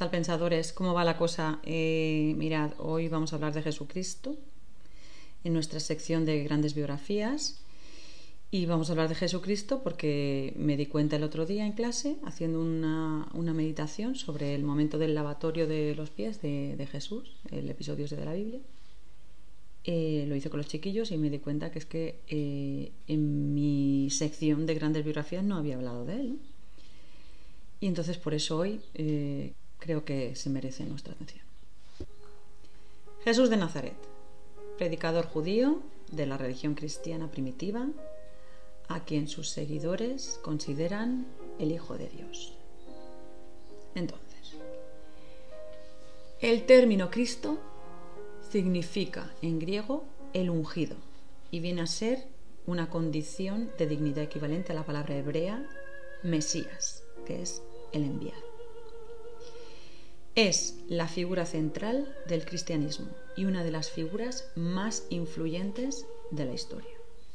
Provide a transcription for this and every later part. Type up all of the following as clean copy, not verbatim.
tal, pensadores? ¿Cómo va la cosa? Mirad, hoy vamos a hablar de Jesucristo en nuestra sección de grandes biografías. Y vamos a hablar de Jesucristo porque me di cuenta el otro día en clase, haciendo una meditación sobre el momento del lavatorio de los pies de Jesús, el episodio de la Biblia. Lo hice con los chiquillos y me di cuenta que es que en mi sección de grandes biografías no había hablado de él, ¿no? Y entonces por eso hoy creo que se merece nuestra atención. Jesús de Nazaret, predicador judío de la religión cristiana primitiva, a quien sus seguidores consideran el Hijo de Dios. Entonces, el término Cristo significa en griego el ungido y viene a ser una condición de dignidad equivalente a la palabra hebrea Mesías, que es el enviado. Es la figura central del cristianismo y una de las figuras más influyentes de la historia.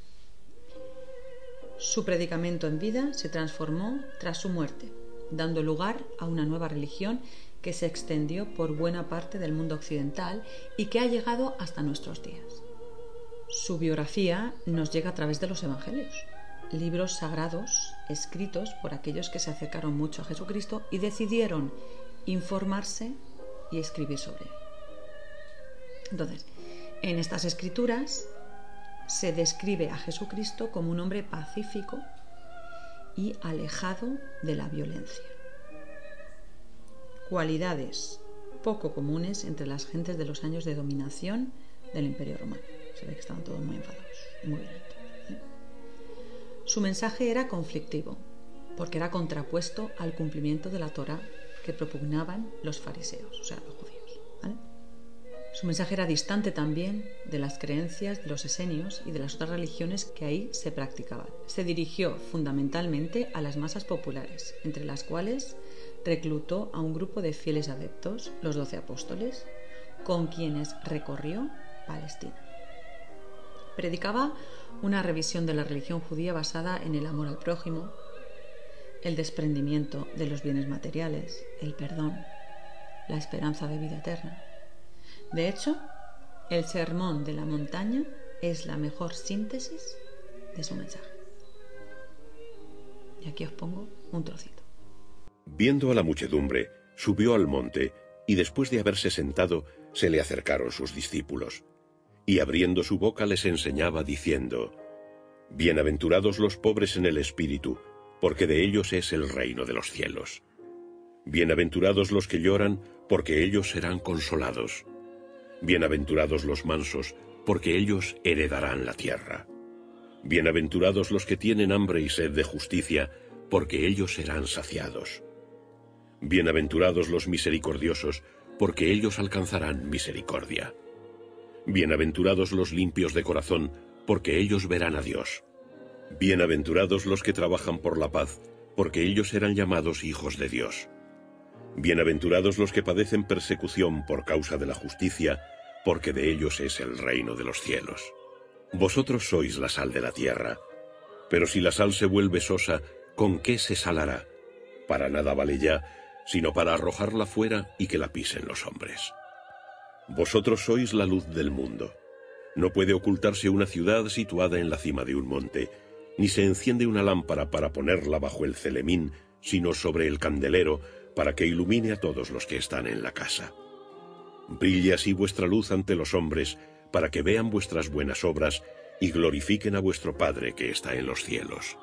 Su predicamento en vida se transformó tras su muerte, dando lugar a una nueva religión que se extendió por buena parte del mundo occidental y que ha llegado hasta nuestros días. Su biografía nos llega a través de los evangelios, libros sagrados escritos por aquellos que se acercaron mucho a Jesucristo y decidieron informarse y escribir sobre él. Entonces, en estas escrituras se describe a Jesucristo como un hombre pacífico y alejado de la violencia. Cualidades poco comunes entre las gentes de los años de dominación del Imperio Romano. Se ve que estaban todos muy enfadados y muy violentos. Su mensaje era conflictivo, porque era contrapuesto al cumplimiento de la Torá que propugnaban los fariseos, o sea, los judíos, ¿vale? Su mensaje era distante también de las creencias de los esenios y de las otras religiones que ahí se practicaban. Se dirigió fundamentalmente a las masas populares, entre las cuales reclutó a un grupo de fieles adeptos, los 12 apóstoles, con quienes recorrió Palestina. Predicaba una revisión de la religión judía basada en el amor al prójimo, el desprendimiento de los bienes materiales, el perdón, la esperanza de vida eterna. De hecho, el Sermón de la Montaña es la mejor síntesis de su mensaje. Y aquí os pongo un trocito. Viendo a la muchedumbre, subió al monte, y después de haberse sentado, se le acercaron sus discípulos. Y abriendo su boca les enseñaba diciendo: Bienaventurados los pobres en el espíritu, porque de ellos es el reino de los cielos. Bienaventurados los que lloran, porque ellos serán consolados. Bienaventurados los mansos, porque ellos heredarán la tierra. Bienaventurados los que tienen hambre y sed de justicia, porque ellos serán saciados. Bienaventurados los misericordiosos, porque ellos alcanzarán misericordia. Bienaventurados los limpios de corazón, porque ellos verán a Dios. Bienaventurados los que trabajan por la paz, porque ellos serán llamados hijos de Dios. Bienaventurados los que padecen persecución por causa de la justicia, porque de ellos es el reino de los cielos. Vosotros sois la sal de la tierra. Pero si la sal se vuelve sosa, ¿con qué se salará? Para nada vale ya, sino para arrojarla fuera y que la pisen los hombres. Vosotros sois la luz del mundo. No puede ocultarse una ciudad situada en la cima de un monte, ni se enciende una lámpara para ponerla bajo el celemín, sino sobre el candelero, para que ilumine a todos los que están en la casa. Brille así vuestra luz ante los hombres, para que vean vuestras buenas obras y glorifiquen a vuestro Padre que está en los cielos.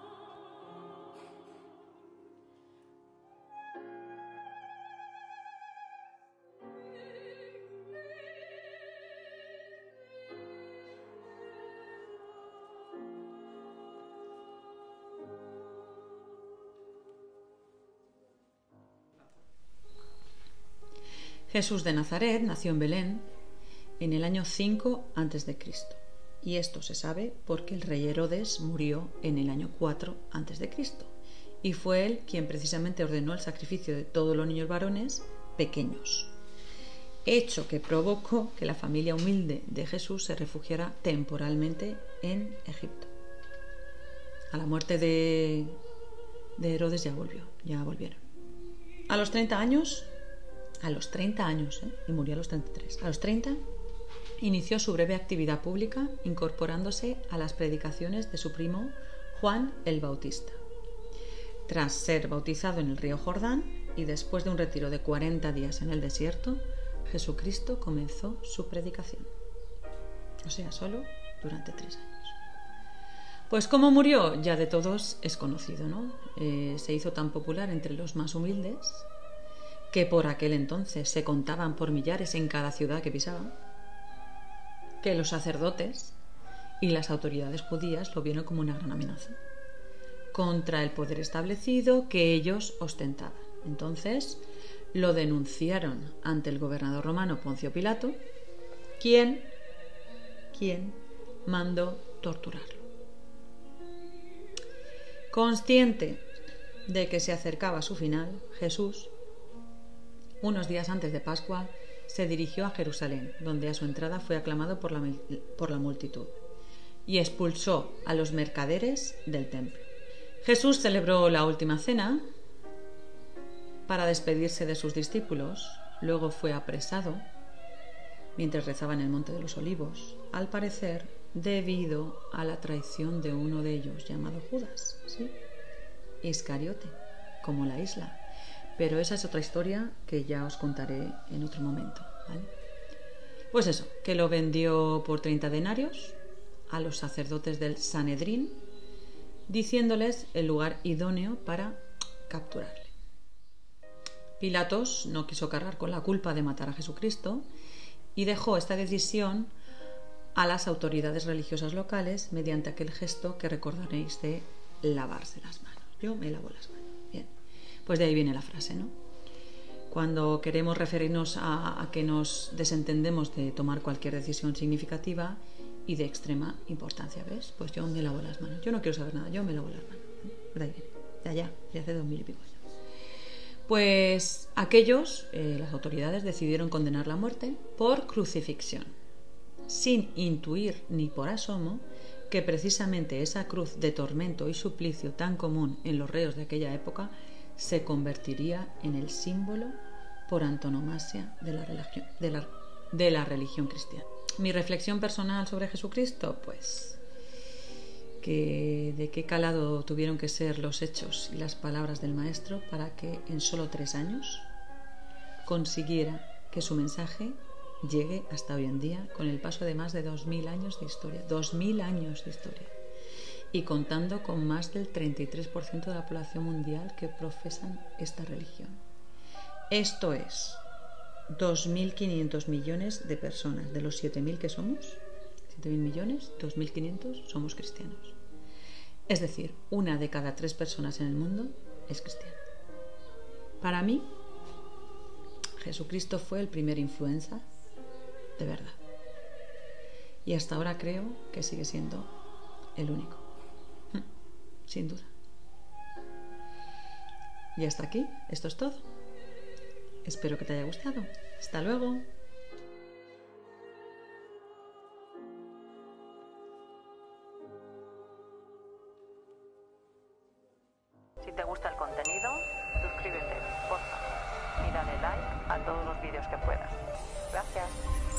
Jesús de Nazaret nació en Belén en el año 5 a.C. y esto se sabe porque el rey Herodes murió en el año 4 a.C. y fue él quien precisamente ordenó el sacrificio de todos los niños varones pequeños, hecho que provocó que la familia humilde de Jesús se refugiara temporalmente en Egipto. A la muerte de Herodes ya volvieron. A los 30 años A los 30 años, y murió a los 33. A los 30 inició su breve actividad pública incorporándose a las predicaciones de su primo Juan el Bautista. Tras ser bautizado en el río Jordán y después de un retiro de 40 días en el desierto, Jesucristo comenzó su predicación. O sea, solo durante 3 años. Pues cómo murió, ya de todos es conocido, ¿no? Se hizo tan popular entre los más humildes que por aquel entonces se contaban por millares en cada ciudad que pisaba, que los sacerdotes y las autoridades judías lo vieron como una gran amenaza contra el poder establecido que ellos ostentaban. Entonces lo denunciaron ante el gobernador romano Poncio Pilato, quien mandó torturarlo. Consciente de que se acercaba a su final, Jesús, unos días antes de Pascua, se dirigió a Jerusalén, donde a su entrada fue aclamado por la multitud, y expulsó a los mercaderes del templo. Jesús celebró la última cena para despedirse de sus discípulos. Luego fue apresado mientras rezaba en el Monte de los Olivos, al parecer debido a la traición de uno de ellos llamado Judas, ¿sí? Iscariote, como la isla. Pero esa es otra historia que ya os contaré en otro momento, ¿vale? Pues eso, que lo vendió por 30 denarios a los sacerdotes del Sanedrín, diciéndoles el lugar idóneo para capturarle. Pilatos no quiso cargar con la culpa de matar a Jesucristo y dejó esta decisión a las autoridades religiosas locales mediante aquel gesto que recordaréis de lavarse las manos. Yo me lavo las manos. Bien, pues de ahí viene la frase, ¿no? Cuando queremos referirnos a que nos desentendemos de tomar cualquier decisión significativa y de extrema importancia, ¿ves? Pues yo me lavo las manos. Yo no quiero saber nada, yo me lavo las manos. De ahí viene, de allá, de hace 2000 y pico años. Pues aquellos, las autoridades decidieron condenar la muerte por crucifixión, sin intuir ni por asomo que precisamente esa cruz de tormento y suplicio tan común en los reos de aquella época se convertiría en el símbolo por antonomasia de la religión cristiana. Mi reflexión personal sobre Jesucristo, pues que de qué calado tuvieron que ser los hechos y las palabras del Maestro para que en solo 3 años consiguiera que su mensaje llegue hasta hoy en día, con el paso de más de 2000 años de historia. 2000 años de historia. Y contando con más del 33% de la población mundial que profesan esta religión. Esto es 2.500 millones de personas. De los 7.000 que somos, 7.000 millones, 2.500 somos cristianos. Es decir, 1 de cada 3 personas en el mundo es cristiana. Para mí, Jesucristo fue el primer influencer de verdad. Y hasta ahora creo que sigue siendo el único. Sin duda. Y hasta aquí, esto es todo. Espero que te haya gustado. Hasta luego. Si te gusta el contenido, suscríbete, porfa, y dale like a todos los vídeos que puedas. Gracias.